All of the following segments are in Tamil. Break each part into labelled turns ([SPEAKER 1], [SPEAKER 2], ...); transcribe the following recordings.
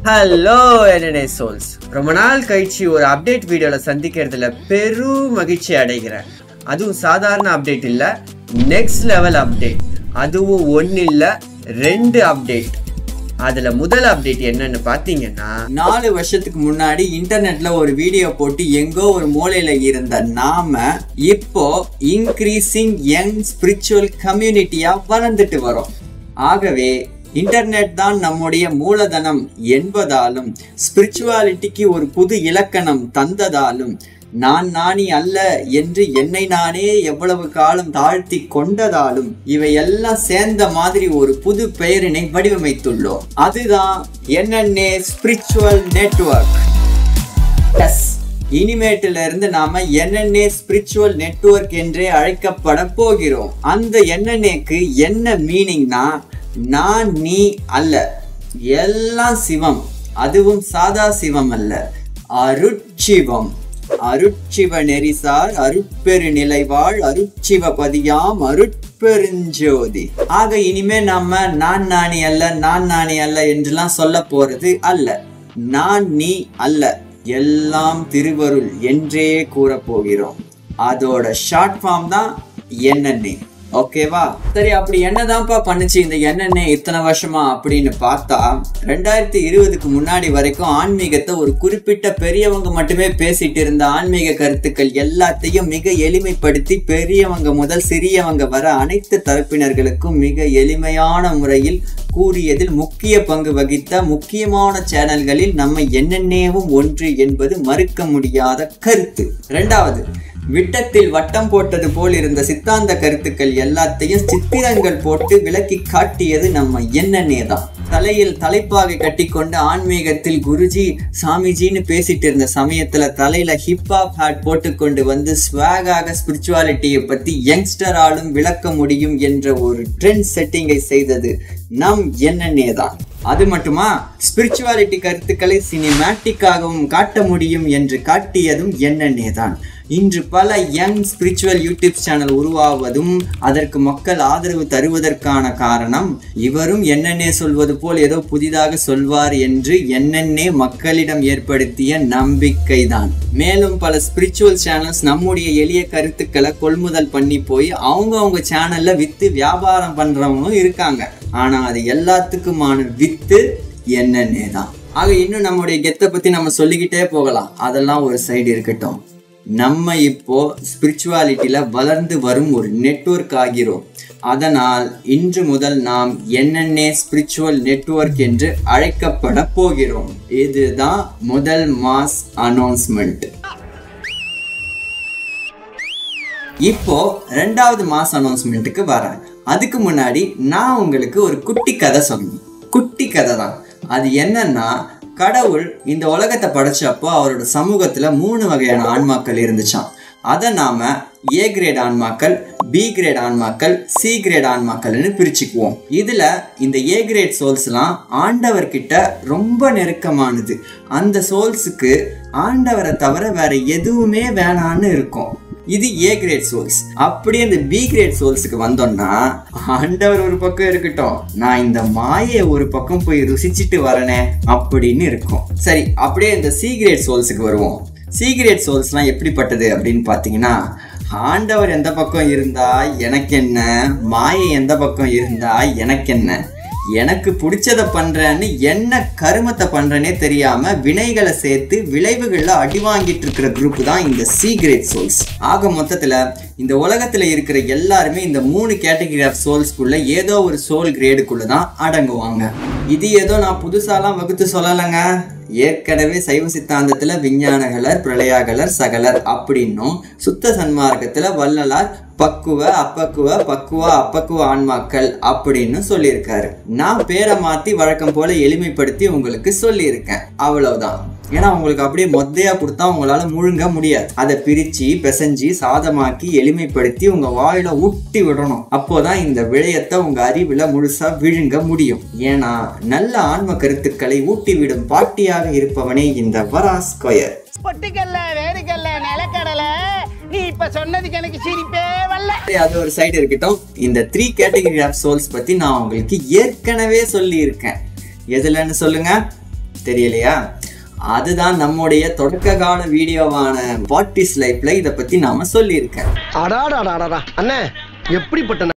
[SPEAKER 1] ஹலோ என்னடே சோல்ஸ், ரொம்ப நாள் கழிச்சு ஒரு அப்டேட் வீடியோவில் சந்திக்கிறதுல பெரும் மகிழ்ச்சி அடைகிறேன். அதுவும் சாதாரண அப்டேட் இல்லை, நெக்ஸ்ட் லெவல் அப்டேட். அதுவும் ஒன்று இல்லை 2 அப்டேட். அதுல முதல் அப்டேட் என்னன்னு பாத்தீங்கன்னா,
[SPEAKER 2] 4 வருஷத்துக்கு முன்னாடி இன்டர்நெட்ல ஒரு வீடியோ போட்டு எங்கோ ஒரு மூலையில இருந்த நாம இப்போ இன்க்ரீசிங் யங் ஸ்பிரிச்சுவல் கம்யூனிட்டியா வளர்ந்துட்டு வரோம். ஆகவே இன்டர்நெட் தான் நம்முடைய மூலதனம் என்பதாலும் ஸ்பிரிச்சுவாலிட்டிக்கு ஒரு புது இலக்கணம் தந்ததாலும் நான் நானி அல்ல என்று என்னை நானே எவ்வளவு காலம் தாழ்த்தி கொண்டதாலும் இவையெல்லாம் சேர்ந்த மாதிரி ஒரு புது பெயரினை வடிவமைத்துள்ளோம். அதுதான் NNA ஸ்பிரிச்சுவல் நெட்வொர்க். இனிமேட்டில இருந்து நாம NNA ஸ்பிரிச்சுவல் நெட்வொர்க் என்றே அழைக்கப்பட போகிறோம். அந்த NNAக்கு என்ன மீனிங்னா, நான் நீ அல்ல, எல்லாம் சிவம். அதுவும் சாதா சிவம் அல்ல, அருட்சிவம். அருட்சிவ நெறிசார் அருட்பெரு நிலைவாழ் அருட்சிவபதியாம் அருட்பெருஞ்சோதி. ஆக இனிமே நாம நான் நானி அல்ல, நான் நானி அல்ல என்றெல்லாம் சொல்ல போறது அல்ல. நான் நீ அல்ல, எல்லாம் திருவருள் என்றே கூற போகிறோம். அதோட ஷார்ட் ஃபார்ம் தான் NNA. ஓகேவா? சரி, அப்படி என்னதான்ப்பா பண்ணுச்சு இந்த NNA இத்தனை வருஷமா அப்படின்னு பார்த்தா, 2020க்கு முன்னாடி வரைக்கும் ஆன்மீகத்தை ஒரு குறிப்பிட்ட பெரியவங்க மட்டுமே பேசிட்டு இருந்த ஆன்மீக கருத்துக்கள் எல்லாத்தையும் மிக எளிமைப்படுத்தி பெரியவங்க முதல் சிறியவங்க வர அனைத்து தரப்பினர்களுக்கும் மிக எளிமையான முறையில் கூறியதில் முக்கிய பங்கு வகித்த முக்கியமான சேனல்களில் நம்ம NNAவும் ஒன்று என்பது மறுக்க முடியாத கருத்து. 2வது, விட்டத்தில் வட்டம் போட்டது போல் இருந்த சித்தாந்த கருத்துக்கள் எல்லாத்தையும் சித்திரங்கள் போட்டு விளக்கி காட்டியது நம்ம NNA தான். தலையில் தலைப்பாகை கட்டிக்கொண்டு ஆன்மீகத்தில் குருஜி சாமிஜின்னு பேசிட்டு இருந்த சமயத்துல தலையில ஹிப்ஹாப் ஹேட் போட்டுக்கொண்டு வந்து ஸ்வாகாக ஸ்பிரிச்சுவாலிட்டியை பத்தி யங்ஸ்டராலும் விளக்க முடியும் என்ற ஒரு ட்ரெண்ட் செட்டிங்கை செய்தது நம் NNA தான். அது மட்டுமா, ஸ்பிரிச்சுவாலிட்டி கருத்துக்களை சினிமேட்டிக்காகவும் காட்ட முடியும் என்று காட்டியதும் NNA தான். இன்று பல யங் ஸ்பிரிச்சுவல் யூடியூப் சேனல் உருவாவதும் அதற்கு மக்கள் ஆதரவு தருவதற்கான காரணம், இவரும் NNA சொல்வது போல் ஏதோ புதிதாக சொல்வார் என்று NNA மக்களிடம் ஏற்படுத்திய நம்பிக்கை தான். மேலும் பல ஸ்பிரிச்சுவல் சேனல்ஸ் நம்முடைய எளிய கருத்துக்களை கொள்முதல் பண்ணி போய் அவங்க சேனல்ல வித்து வியாபாரம் பண்றவங்களும் இருக்காங்க. ஆனா அது எல்லாத்துக்குமான வித்து NNA தான். ஆக இன்னும் நம்முடைய கெத்தை பத்தி நம்ம சொல்லிக்கிட்டே போகலாம். அதெல்லாம் ஒரு சைடு இருக்கட்டும். நம்ம இப்போ ஸ்பிரிச்சுவாலிட்டியில வளர்ந்து வரும் ஒரு நெட்வொர்க் ஆகிறோம். அதனால் இன்று முதல் நாம் NNA ஸ்பிரிச்சுவல் நெட்வொர்க் என்று அழைக்கப்பட போகிறோம். இதுதான் முதல் மாஸ் அனௌன்ஸ்மெண்ட். இப்போ 2வது மாஸ் அனௌன்ஸ்மெண்ட்டுக்கு வரேன். அதுக்கு முன்னாடி நான் உங்களுக்கு ஒரு குட்டி கதை சொல்லணும். குட்டி கதை தான். அது என்னன்னா, கடவுள் இந்த உலகத்தை படைச்சப்போ அவரோட சமூகத்துல 3 வகையான ஆன்மாக்கள் இருந்துச்சான். அதை நாம A கிரேட் ஆன்மாக்கள், B கிரேட் ஆன்மாக்கள், C கிரேட் ஆன்மாக்கள்னு பிரிச்சுக்குவோம். இதுல இந்த A கிரேட் சோல்ஸ்லாம் ஆண்டவர்கிட்ட ரொம்ப நெருக்கமானது. அந்த சோல்ஸுக்கு ஆண்டவரை தவிர வேற எதுவுமே வேணான்னு இருக்கும். இது A கிரேட் சோல்ஸ். அப்படியே இந்த B கிரேட் சோல்ஸுக்கு வந்தோம்னா, ஆண்டவர் ஒரு பக்கம் இருக்கட்டும், நான் இந்த மாயை ஒரு பக்கம் போய் ருசிச்சுட்டு வரனே அப்படின்னு இருக்கும். சரி, அப்படியே இந்த C கிரேட் சோல்ஸுக்கு வருவோம். C கிரேட் சோல்ஸ்லாம் எப்படிப்பட்டது அப்படின்னு பார்த்தீங்கன்னா, ஆண்டவர் எந்த பக்கம் இருந்தா எனக்கு என்ன, மாயை எந்த பக்கம் இருந்தா எனக்கு என்ன, எனக்கு பிடிச்சதை பண்றேன்னு என்ன கருமத்தை பண்றேனே தெரியாம வினைகளை சேர்த்து விளைவுகள்ல அடி வாங்கிட்டு இருக்கிற குரூப் தான் இந்த C கிரேட் சோல்ஸ். ஆக மொத்தத்துல இந்த உலகத்துல இருக்கிற எல்லாருமே இந்த 3 கேட்டகரி ஆஃப் சோல்ஸ்குள்ள ஏதோ ஒரு சோல் கிரேடுக்குள்ள தான் அடங்குவாங்க. இது ஏதோ நான் புதுசாலாம் வகுத்து சொல்லலைங்க. ஏற்கனவே சைவ சித்தாந்தத்துல விஞ்ஞானகலர், பிரளயாகலர், சகலர் அப்படின்னும், சுத்த சன்மார்க்கத்துல வள்ளலார் பக்குவ அப்பக்குவ பக்குவ அப்பக்குவ ஆன்மாக்கள் அப்படின்னு சொல்லியிருக்காரு. நான் பேரை மாத்தி வழக்கம் போல எளிமைப்படுத்தி உங்களுக்கு சொல்லியிருக்கேன். அவ்வளவுதான். ஏன்னா உங்களுக்கு அப்படியே மொத்தையா கொடுத்தா உங்களால முழுங்க முடியாது. அதை பிரிச்சு பிசைஞ்சு சாதமாக்கி எளிமைப்படுத்தி உங்க வாயில ஊட்டி விடணும். அப்போதான் இந்த விடயத்தை உங்க அறிவுல முழுசா விழுங்க முடியும். ஏன்னா நல்ல ஆன்ம கருத்துக்களை ஊட்டி விடும் பாட்டியாக இருப்பவனே இந்த வராஸ்கொயர்.
[SPEAKER 3] பொட்டுக்கல்ல வேறுகல்ல நிலக்கடலை, நீ இப்ப சொன்னதுக்கு எனக்கு சிரிப்பே வரல.
[SPEAKER 2] அது ஒரு சைடு இருக்கட்டும். இந்த 3 கேட்டகரி ஆஃப் சோல்ஸ் பத்தி நான் உங்களுக்கு ஏற்கனவே சொல்லி இருக்கேன். எதுலன்னு சொல்லுங்க? தெரியலையா? அதுதான் நம்முடைய தொடக்க கால வீடியோவான வாட் இஸ் லைஃப்ல இதை பத்தி நாம சொல்லியிருக்கேன்.
[SPEAKER 4] அண்ணே எப்படிப்பட்ட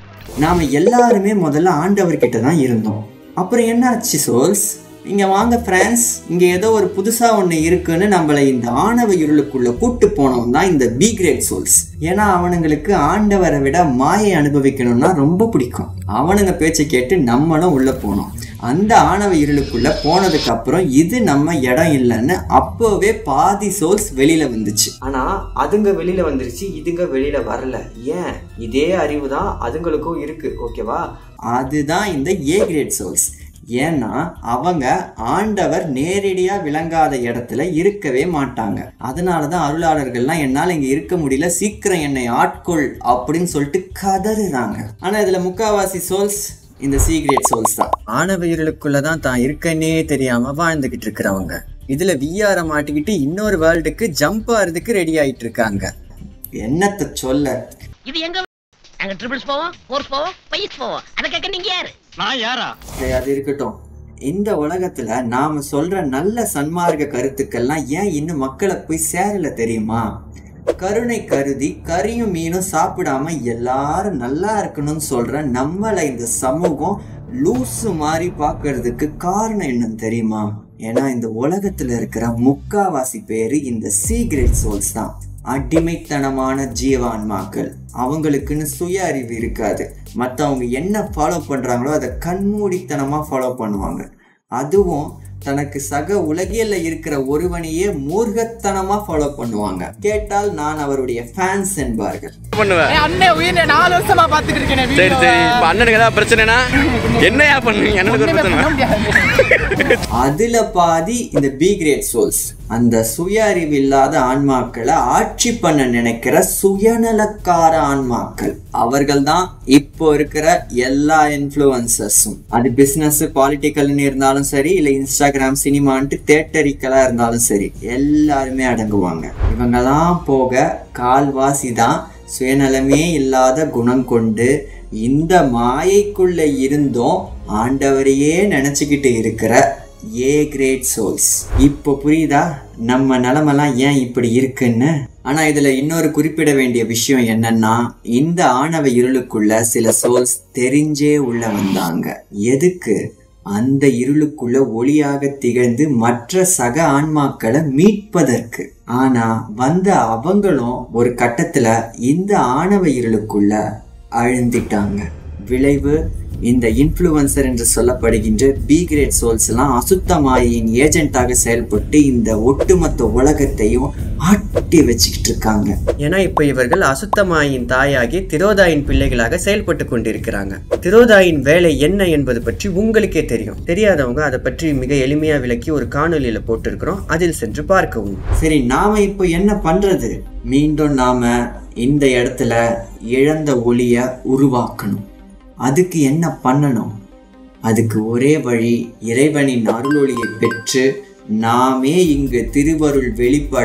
[SPEAKER 2] நாம எல்லாருமே முதல்ல ஆண்டவர்கிட்ட தான் இருந்தோம். அப்புறம் என்ன ஆச்சு சோல்ஸ்? இங்க வாங்க ஃப்ரெண்ட்ஸ், இங்க ஏதோ ஒரு புதுசா ஒண்ணு இருக்குன்னு நம்மளை இந்த ஆணவ இருளுக்குள்ள கூட்டு போனவன் தான் இந்த பி கிரேட் சோல்ஸ். ஏன்னா அவனுங்களுக்கு ஆண்டவரை விட மாயை அனுபவிக்கணும்னா ரொம்ப பிடிக்கும். அவனுங்க பேச்சை கேட்டு நம்மளும் உள்ள போனோம். அந்த ஆணவ இருளுக்குள்ள போனதுக்கு அப்புறம் இது நம்ம இடம் இல்லைன்னு அப்போவே பாதி சோல்ஸ் வெளியில வந்துச்சு. ஆனா அதுங்க வெளியில வந்துருச்சு, இதுங்க வெளியில வரல. ஏன்? இதே அறிவு தான் அதுங்களுக்கும் இருக்கு. ஓகேவா? அதுதான் இந்த ஏ கிரேட் சோல்ஸ். ஏன்னா அவங்க ஆண்டவர் நேரடியா விளங்காத இடத்துல இருக்கவே மாட்டாங்க. அதனாலதான் அருளாளர்கள்லாம் என்னால இங்க இருக்க முடியல, சீக்கிரம் என்னை ஆட்கொள் அப்படின்னு சொல்லிட்டு கதறுறாங்க. ஆனா இதுல முக்காவாசி சோல்ஸ் இந்த சி கிரேட் சோல்ஸ் தான்.
[SPEAKER 1] ஆணவ இருளுக்குள்ளதான் தான் இருக்கன்னே தெரியாம வாழ்ந்துகிட்டு இருக்கிறவங்க. இதுல விஆர மாட்டிக்கிட்டு இன்னொரு வேர்ல்டுக்கு ஜம்ப் ஆறதுக்கு ரெடி ஆயிட்டு இருக்காங்க.
[SPEAKER 2] என்னத்த சொல்ல,
[SPEAKER 5] இது எங்க அங்க ட்ரிபிள்ஸ் போவோம், ஃபோர்ஸ் போவோம், பைஸ் போவோம். அத கேட்க நீங்க யாரு? நான் யாரா?
[SPEAKER 2] அது இருக்கட்டும். இந்த உலகத்துல நாம சொல்ற நல்ல சன்மார்க்க கருத்துக்கள்லாம் ஏன் இன்னும் மக்களை போய் சேரல தெரியுமா? கருணை கருதி கறியும் மீனும் சாப்பிடாம எல்லாரும் நல்லா இருக்கணும்னு சொல்ற நம்மளை இந்த சமூகம் லூசு மாதிரி பாக்குறதுக்கு காரணம் என்னன்னு தெரியுமா? ஏன்னா இந்த உலகத்துல இருக்கிற முக்காவாசி பேரு இந்த சி கிரேட் சோல்ஸ் தான். அடிமைத்தனமான ஜீவான்மாக்கள். அவங்களுக்குன்னு சுய அறிவு இருக்காது. மற்றவங்க என்ன ஃபாலோ பண்றாங்களோ அதை கண்மூடித்தனமா ஃபாலோ பண்ணுவாங்க. அதுவும் தனக்கு சக உலகியல்ல இருக்கிற ஒருவனையே மூர்க்கத்தனமா ஃபாலோ பண்ணுவாங்க. கேட்டால் நான் அவருடைய ஃபேன்ஸ் என்பார்கள்.
[SPEAKER 3] அண்ணன் உயிர் 4 வருஷமா பாத்துட்டு இருக்கேன்.
[SPEAKER 4] சரி சரி, இப்ப அண்ணனுக்கு ஏதாவது பிரச்சனைனா என்னையா பண்ணுவீங்க? அண்ணனுக்கு ஒரு பிரச்சனை.
[SPEAKER 2] அதுல பாதி இந்த பி கிரேட் சோல்ஸ். அந்த சுய அறிவு இல்லாத ஆன்மாக்களை ஆட்சி பண்ண நினைக்கிற சுயநலக்கார ஆன்மாக்கள். அவர்கள் தான் இப்போ இருக்கிற எல்லா இன்ஃப்ளூயன்சர்ஸும். அது பிசினஸ் பாலிட்டிக்கல்னு இருந்தாலும் சரி, இல்ல இன்ஸ்டாகிராம் சினிமான்ட்டு தேட்டரிக்கலா இருந்தாலும் சரி, எல்லாருமே அடங்குவாங்க. இவங்கெல்லாம் போக கால்வாசி தான் சுயநலமே இல்லாத குணம் கொண்டு இந்த மாயைக்குள்ள இருந்தும் ஆண்டவரையே நினைச்சுக்கிட்டு இருக்கிற ஏ கிரேட் சோல்ஸ். இப்போ புரியுதா நம்ம நிலைமெல்லாம் ஏன் இப்படி இருக்குன்னு? ஆனா இதுல இன்னொரு குறிப்பிட வேண்டிய விஷயம் என்னன்னா, இந்த ஆணவ இருளுக்குள்ள சில சோல்ஸ் தெரிஞ்சே உள்ள வந்தாங்க. எதுக்கு? அந்த இருளுக்குள்ள ஒளியாக திகழ்ந்து மற்ற சக ஆன்மாக்களை மீட்பதற்கு. ஆனா வந்த அவங்களும் ஒரு கட்டத்துல இந்த ஆணவ இருளுக்குள்ள அழுந்திட்டாங்க. விளைவு இந்த இன்ஃப்ளூயன்சர் என்று சொல்லப்படுகின்ற பி கிரேட் சோல்ஸ் எல்லாம் அசுத்த மாயின் ஏஜென்ட்டாக செயல்பட்டு இந்த ஒட்டுமொத்த உலகத்தையும் ஆட்டி வச்சுக்கிட்டு இருக்காங்க.
[SPEAKER 1] ஏன்னா இப்ப இவர்கள் அசுத்த மாயின் தாயாகி திரோதாயின் பிள்ளைகளாக செயல்பட்டு கொண்டிருக்கிறாங்க. திரோதாயின் வேலை என்ன என்பது பற்றி உங்களுக்கே தெரியும். தெரியாதவங்க அதை பற்றி மிக எளிமையா விளக்கி ஒரு காணொலியில போட்டிருக்கிறோம், அதில் சென்று பார்க்கவும்.
[SPEAKER 2] சரி, நாம இப்போ என்ன பண்றது? மீண்டும் நாம இந்த இடத்துல இழந்த ஒளிய உருவாக்கணும். அதுக்கு என்ன பண்ணணும்? அதுக்கு ஒரே வழி, இறைவனின் அருளொளியை பெற்று நாமே இங்கு திருவருள் வெளிப்பட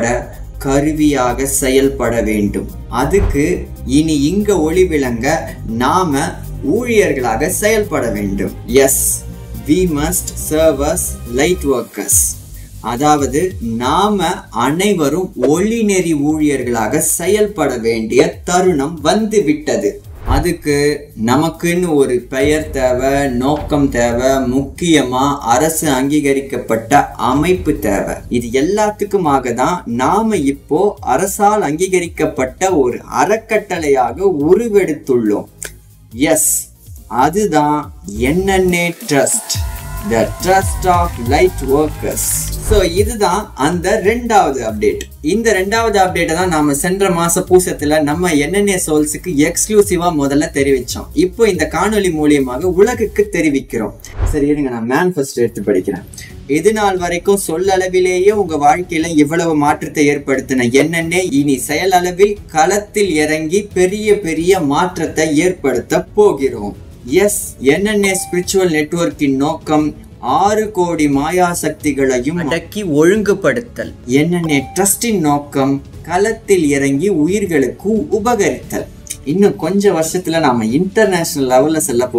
[SPEAKER 2] கருவியாக செயல்பட வேண்டும். அதுக்கு இனி இங்க ஒளி விளங்க நாம ஊழியர்களாக செயல்பட வேண்டும். Yes, we must serve as light workers. அதாவது நாம அனைவரும் ஒளி நெறி ஊழியர்களாக செயல்பட வேண்டிய தருணம் வந்து விட்டது. அதுக்கு நமக்குன்னு ஒரு பெயர் தேவை, நோக்கம் தேவை, முக்கியமா அரசு அங்கீகரிக்கப்பட்ட அமைப்பு தேவை. இது எல்லாத்துக்குமாக தான் நாம இப்போ அரசால் அங்கீகரிக்கப்பட்ட ஒரு அறக்கட்டளையாக உருவெடுத்துள்ளோம். எஸ், அதுதான் NNA trust, The Trust of Light Workers. So இதுதான் அந்த 2வது அப்டேட். இந்த 2வது அப்டேட்டை தான் நாம சென்ற மாச பூசத்துல நம்ம NNA சோல்ஸுக்கு எக்ஸ்க்ளூசிவா முதல்ல தெரிவிச்சோம். இப்போ இந்த காணொலி மூலியமாக உலகுக்கு தெரிவிக்கிறோம். சரி இருங்க, நான் மேனிஃபெஸ்டோ எடுத்து படிக்கிறேன். இது நாள் வரைக்கும் சொல்லளவிலேயே உங்க வாழ்க்கையில இவ்வளவு மாற்றத்தை ஏற்படுத்தின NNA இனி செயலளவில் களத்தில் இறங்கி பெரிய பெரிய மாற்றத்தை ஏற்படுத்த போகிறோம். எஸ், NNA ஸ்பிரிச்சுவல் நெட்வொர்க்கின் நோக்கம் 6 கோடி மாயா சக்திகளையும்
[SPEAKER 1] அடக்கி ஒழுங்குபடுத்தல்.
[SPEAKER 2] NNA ட்ரஸ்டின் நோக்கம் களத்தில் இறங்கி உயிர்களுக்கு உபகரித்தல். இன்னும் கொஞ்ச வருஷத்துல நாம இன்டர்நேஷனல் லெவல்ல செல்ல போறோம்.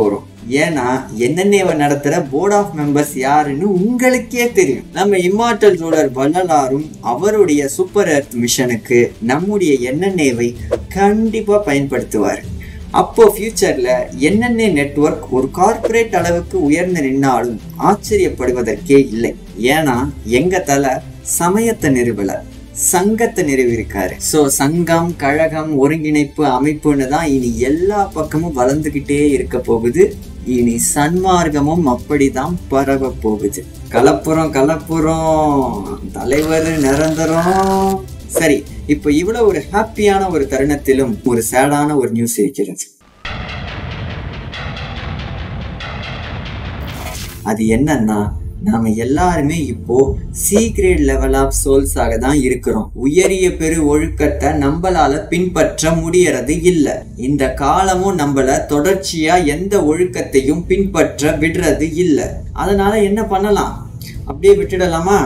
[SPEAKER 2] ஏன்னா என்னென்ன நடத்துற போர்ட் ஆஃப் மெம்பர்ஸ் யாருன்னு உங்களுக்கே தெரியும். நம்ம இம்மார்டல் ரூலர் வள்ளலாரும் அவருடைய சூப்பர் எர்த் மிஷனுக்கு நம்முடைய என்னென்னவை கண்டிப்பா பயன்படுத்துவார். அப்போ ஃபியூச்சர்ல என்னென்ன நெட்வொர்க் ஒரு கார்ப்பரேட் அளவுக்கு உயர்ந்து நின்னாலும் ஆச்சரியப்படுவதற்கே இல்லை. ஏன்னா எங்க தலை சமயத்தை நிறுவல, சங்கத்தை நிறுவிருக்காரு. ஸோ சங்கம், கழகம், ஒருங்கிணைப்பு அமைப்புன்னு தான் இனி எல்லா பக்கமும் வளர்ந்துகிட்டே இருக்க போகுது. இனி சன்மார்க்கமும் அப்படிதான் பரவ போகுது. கலப்புறம் தலைவர் நிரந்தரம். சரி, இப்போ இவ்வளவு ஒரு ஹாப்பியான ஒரு தருணத்திலும் ஒரு சேடான ஒரு நியூஸ் இருக்கிறது. அது என்னன்னா, நாம எல்லாருமே இப்போ சீக்ரெட் லெவல் ஆஃப் சோல்ஸாக தான் இருக்கிறோம். உயரிய பெரு ஒழுக்கத்தை நம்மளால பின்பற்ற முடியறது இல்லை. இந்த காலமும் நம்மள தொடர்ச்சியா எந்த ஒழுக்கத்தையும் பின்பற்ற விடுறது இல்லை. அதனால என்ன பண்ணலாம்? அப்படியே விட்டுடலாமா?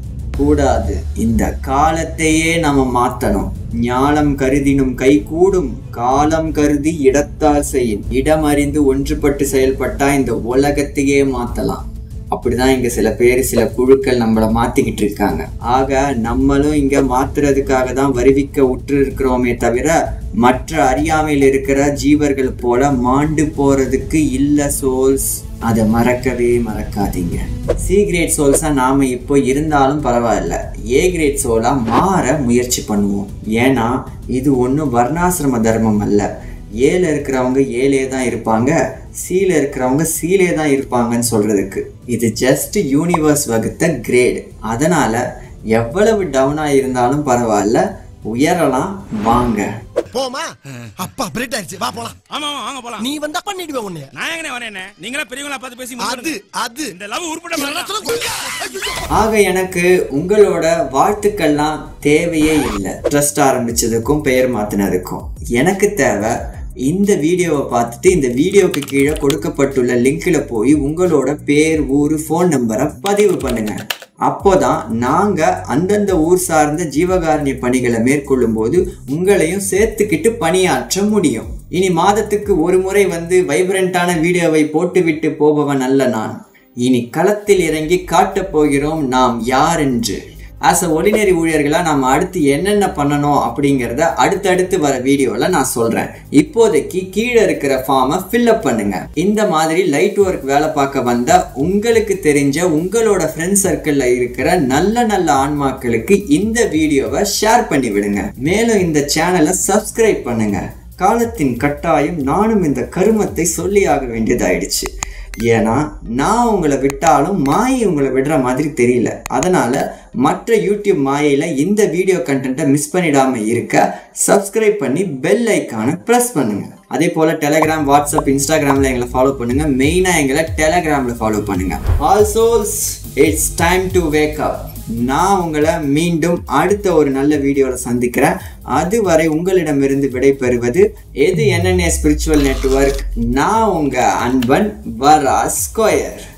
[SPEAKER 2] கூடாது. இந்த காலத்தையே நாம மாத்தணும். ஞானம் கருதினும் கை கூடும், காலம் கருதி இடத்தால் செய்யும். இடமறிந்து ஒன்றுபட்டு செயல்பட்டா இந்த உலகத்தையே மாத்தலாம். அப்படிதான் இங்க சில பேர், சில குழுக்கள் நம்மளை மாத்திக்கிட்டு இருக்காங்க. ஆக நம்மளும் இங்க மாத்துறதுக்காக தான் வருவிக்க உற்று இருக்கிறோமே தவிர மற்ற அறியாமையில் இருக்கிற ஜீவர்கள் போல மாண்டு போறதுக்கு இல்ல சோல்ஸ். அதை மறக்கவே மறக்காதீங்க. சி கிரேட் சோல்ஸா நாம இப்போ இருந்தாலும் பரவாயில்ல, ஏ கிரேட் சோலா மாற முயற்சி பண்ணுவோம். ஏன்னா இது ஒன்றும் வர்ணாசிரம தர்மம் அல்ல. ஏல இருக்கிறவங்க ஏலே தான் இருப்பாங்க, சீல இருக்கிறவங்க சீலே தான் இருப்பாங்கன்னு சொல்றதுக்கு இது ஜஸ்ட் யூனிவர்ஸ் வகுத்த கிரேட். அதனால எவ்வளவு டவுனா இருந்தாலும் பரவாயில்ல, உயரலாம் வாங்க.
[SPEAKER 6] போமா அப்பா பிரேட் ஆயிடுச்சு, வா போலாம்.
[SPEAKER 7] ஆமா வாங்க போலாம்.
[SPEAKER 6] நீ வந்தா பண்ணிடுவே உன்னை.
[SPEAKER 7] நான் எங்கனே வரேனே, நீங்களே பெரியவங்களா பார்த்து பேசி
[SPEAKER 6] அது
[SPEAKER 7] இந்த லவ் உருப்பட.
[SPEAKER 2] ஆக எனக்கு உங்களோட வாழ்த்துக்கள்லாம் தேவையே இல்லை. ட்ரஸ்ட் ஆரம்பிச்சதுக்கும் பெயர் மாத்தினதுக்கும் எனக்கு தேவை இந்த வீடியோவை பார்த்துட்டு இந்த வீடியோக்கு கீழே கொடுக்கப்பட்டுள்ள லிங்க்ல போய் உங்களோட பேர், ஊர், ஃபோன் நம்பரை பதிவு பண்ணுங்க. அப்போதான் நாங்க அந்தந்த ஊர் சார்ந்த ஜீவகாருண்ய பணிகளை மேற்கொள்ளும் போது உங்களையும் சேர்த்துக்கிட்டு பணியாற்ற முடியும். இனி மாதத்துக்கு ஒரு முறை வந்து வைப்ரண்டான வீடியோவை போட்டுவிட்டு போபவன் அல்ல நான். இனி களத்தில் இறங்கி காட்டப் போகிறோம் நாம் யார் என்று. ஆஸ் அ ஒர்டினரி ஊழியர்களா நாம அடுத்து என்னென்ன பண்ணணும் அப்படிங்கிறத அடுத்தடுத்து வர வீடியோல நான் சொல்றேன். இப்போதைக்கு கீழே இருக்கிற ஃபார்மை ஃபில்அப் பண்ணுங்க. இந்த மாதிரி லைட் ஒர்க் வேலை பார்க்க வந்தா உங்களுக்கு தெரிஞ்ச உங்களோட ஃப்ரெண்ட் சர்க்கிள்ல இருக்கிற நல்ல நல்ல ஆன்மாக்களுக்கு இந்த வீடியோவை ஷேர் பண்ணி விடுங்க. மேலும் இந்த சேனலை சப்ஸ்கிரைப் பண்ணுங்க. காலத்தின் கட்டாயம் நானும் இந்த கருமத்தை சொல்லி ஆக வேண்டியதாயிடுச்சு. ஏன்னா நான் உங்களை விட்டாலும் மாயை உங்களை விடுற மாதிரி தெரியல. அதனால மற்ற யூடியூப் மாயையில இந்த வீடியோ கண்டென்ட்டை மிஸ் பண்ணிடாம இருக்க சப்ஸ்கிரைப் பண்ணி பெல் ஐக்கானை பிரஸ் பண்ணுங்க. அதே போல டெலிகிராம், வாட்ஸ்அப், இன்ஸ்டாகிராம்ல எங்களை ஃபாலோ பண்ணுங்க. மெயினா எங்களை டெலிகிராம்ல ஃபாலோ பண்ணுங்க. All souls, it's time to wake up. நான் உங்களை மீண்டும் அடுத்த ஒரு நல்ல வீடியோவில் சந்திக்கிறேன். அதுவரை உங்களிடமிருந்து விடைபெறுவது இது என்னென்ன ஸ்பிரிச்சுவல் நெட்வொர்க். நான் உங்க அன்பன் வரா ஸ்கொயர்.